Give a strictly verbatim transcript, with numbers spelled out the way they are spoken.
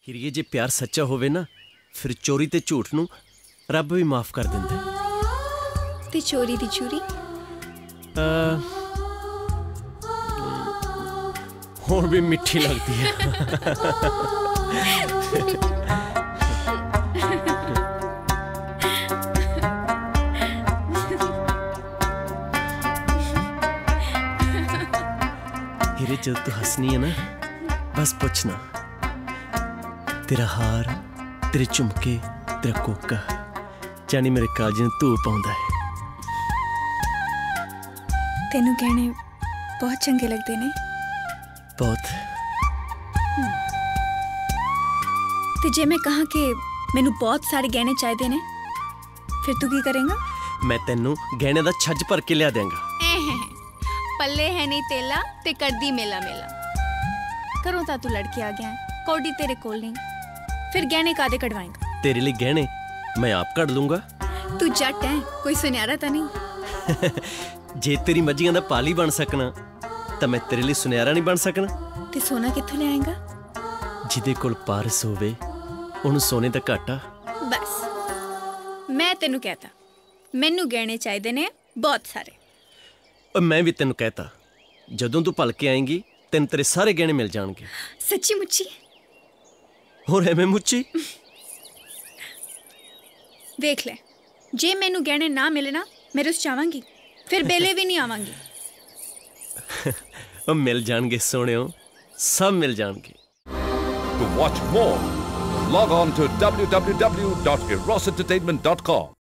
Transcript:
ਹੀਰੀਏ जे प्यार सच्चा होवे ना फिर चोरी ते झूठ नूं रब भी माफ कर दिंदा ते चोरी दी चोरी हुण भी मिठी लगदी है। हीरे जब तू हंसनी है ना बस पूछना तेरा हार तेरे झुमके तेरा कोका जानी मेरे कालज में धूप पाउंदा है। तेनू कहने बहुत चंगे लगते ने बहुत। ते जे मैं कहा कि मैनू बहुत सारे गहने चाहिए ने फिर तू की करेगा? मैं तेनू गहने दा छज भर के लिया देंगा। पल्ले है नहीं तेला ते करदी मेला मेला करो ता तू लड़के आ गया है कौड़ी तेरे कोल नहीं फिर गहने कादे कढ़वाएगा? तेरे लिए गहने मैं आप कढ़ लूंगा। तू जट है कोई सुनहरा ता नहीं। जे तेरी मर्जियां दा पाली बन सकना तो मैं तेरे लिए सुनहरा नहीं बन सकना। ते सोना कित्थों ले आएगा? जिदे कोल पारस होवे उन्हें सोने दा घाटा। बस मैं तेनू कहता मैनू गहने चाहिए ने बहुत सारे। और मैं भी तेनू कहता जदों तू भल के आएंगी तेन तेरे सारे गहने मिल जाएंगे। सच्ची मुच्ची? और एवें मुच्ची? देख ले जे मैनू गहने ना मिले ना मैं रुस जावांगी फिर बेले भी नहीं आवांगी। और मिल जाएंगे सोनियो सब मिल जाएंगे। To watch more, log on to w w w dot eros entertainment dot com.